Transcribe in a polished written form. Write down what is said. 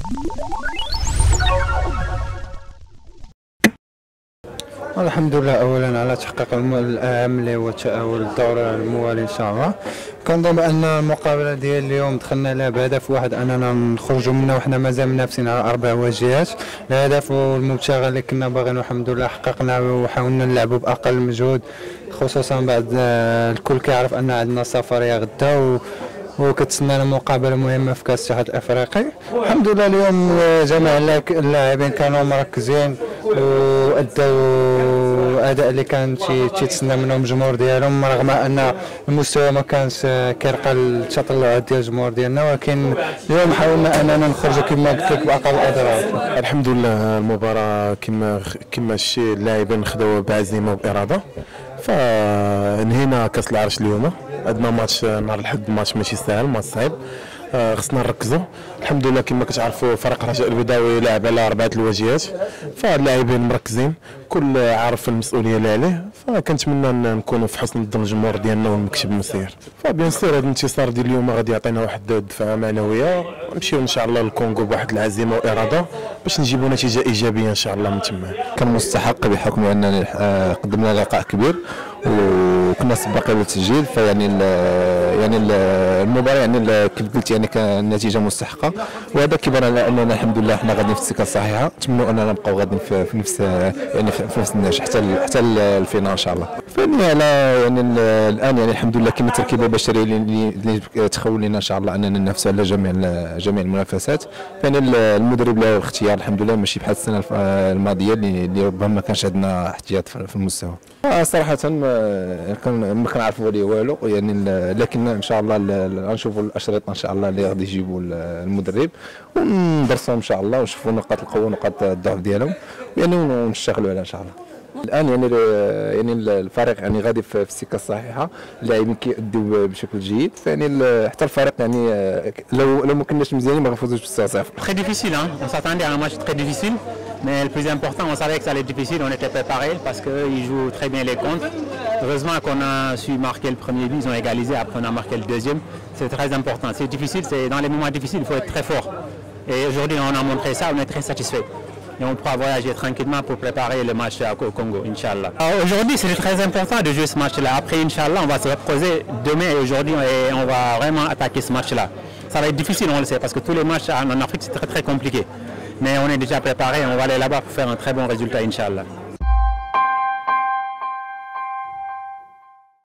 الحمد لله اولا على تحقيق الاهم اللي هو تاهل الدور الموالي ان شاء الله. كنظن بان المقابله ديال اليوم دخلنا لها بهدف واحد اننا نخرجوا منها وحنا مازال منافسين على 4 واجهات. الهدف والمبتغى اللي كنا باغيين الحمد لله حققناه وحاولنا نلعبوا باقل مجهود، خصوصا بعد الكل كيعرف ان عندنا سفريه غدا وكتسنانا مقابله مهمه في كاس الاتحاد الافريقي. الحمد لله اليوم جميع اللاعبين كانوا مركزين وادوا اداء اللي كان تيتسنى منهم الجمهور ديالهم، رغم ان المستوى ما كانش كيرقى التطلعات ديال الجمهور ديالنا، ولكن اليوم حاولنا اننا نخرجوا كما قلت لك باقل الاضرار. الحمد لله المباراه كما الشيء اللاعبين خداوها بعزيمه وباراده، فانهينا كاس العرش اليوم. عندنا ماتش نهار الحد، ماتش ماشي سهل، ماتش صعيب، خصنا نركزوا. الحمد لله كما كتعرفوا فريق رجاء البيضاوي لاعب على 4 الواجهات، فاللاعبين مركزين، كل عارف المسؤوليه اللي عليه، فكنتمنى نكونوا في حسن الظن الجمهور ديالنا ونكتب المسير. فبيان سور هذا الانتصار ديال اليوم غادي يعطينا واحد الدفعه معنويه، ونمشيو ان شاء الله للكونغو بواحد العزيمه واراده باش نجيبوا نتيجه ايجابيه ان شاء الله من تما. كان مستحق بحكم اننا قدمنا لقاء كبير وكنا سباقين للتسجيل، فيعني المباراه يعني كيف قلت يعني كان النتيجه مستحقه، وهذا كيبان على اننا الحمد لله حنا غاديين في السكه الصحيحه. نتمنوا اننا نبقاو غاديين في نفس يعني في نفس النجاح حتى الفينال ان شاء الله. فاني على يعني الان يعني الحمد لله كاين التركيبه البشريه اللي تخول لنا ان شاء الله اننا ننافسوا على جميع المنافسات. يعني المدرب له الاختيار الحمد لله، ماشي بحال السنه الماضيه اللي ربما ما كانش عندنا احتياط في المستوى. صراحه ما كنعرفوا عليه والو يعني، لكن ان شاء الله غنشوفوا الاشرطه ان شاء الله اللي غادي يجيبوا المدرب وندرسوهم ان شاء الله ونشوفوا نقاط القوه ونقاط الضعف ديالهم يعني ونشتغلوا عليها ان شاء الله. الان يعني الفريق يعني غادي في السكه الصحيحه، اللاعبين كيأدوا بشكل جيد، فيعني حتى الفريق يعني لو ما كناش مزيانين ما غنفوزوش ب 6-0. Très difficile, hein. On s'attendait à un match très difficile, mais le plus important, on savait que ça allait être difficile, on était préparés parce qu'ils jouent très bien les contres. Heureusement qu'on a su marquer le premier but, ils ont égalisé, après on a marqué le deuxième. C'est très important. C'est difficile, dans les moments difficiles, il faut être très fort. Et aujourd'hui, on a montré ça, on est très satisfait. Et on pourra voyager tranquillement pour préparer le match au Congo, Inch'Allah. Aujourd'hui, c'est très important de jouer ce match-là. Après, Inch'Allah, on va se reposer demain et aujourd'hui et on va vraiment attaquer ce match-là. Ça va être difficile, on le sait, parce que tous les matchs en Afrique, c'est très très compliqué. Mais on est déjà préparé, on va aller là-bas pour faire un très bon résultat, Inch'Allah.